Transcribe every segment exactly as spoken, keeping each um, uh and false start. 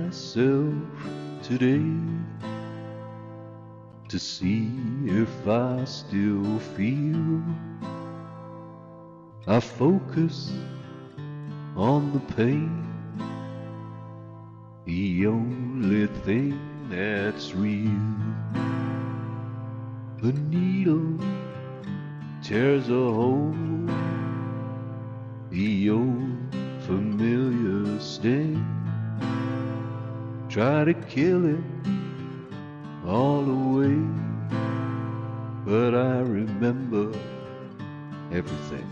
myself today to see if I still feel. I focus on the pain, the only thing that's real. The needle tears a hole, the old familiar sting. Try to kill it all away, but I remember everything.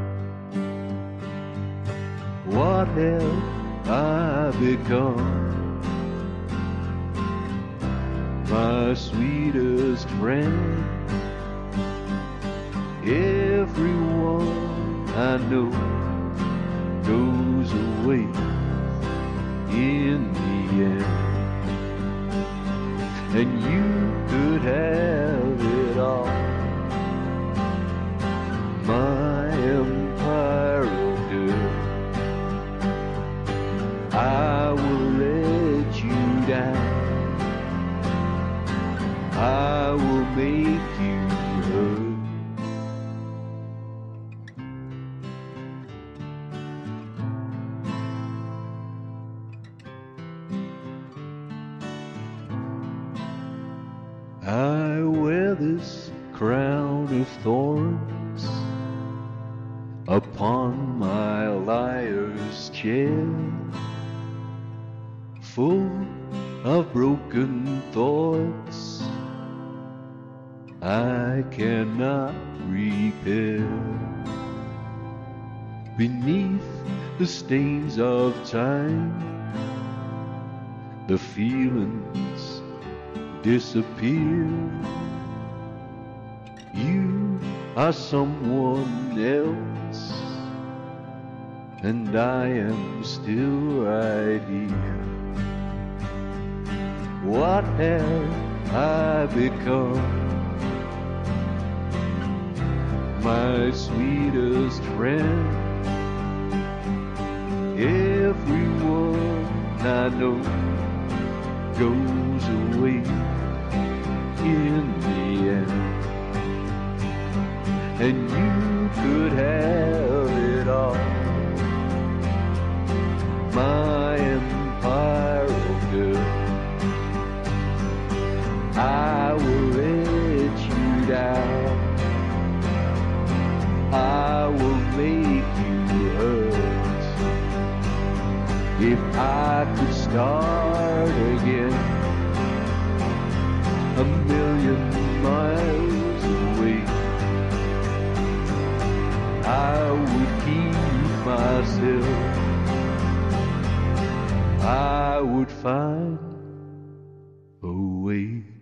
What have I become? My sweetest friend. Everyone I know goes away in the end, and you could have it all, my empire of dirt. I will let you down, I will make you hurt. I wear this crown of thorns upon my liar's chair, full of broken thoughts I cannot repair. Beneath the stains of time, the feelings disappear. You are someone else, and I am still right here. What have I become? My sweetest friend. Everyone I know goes away in the end, and you could have it all, my empire of dirt. I will let you down, I will make you hurt. If I could start again a million miles away, I would keep myself, I would find a way.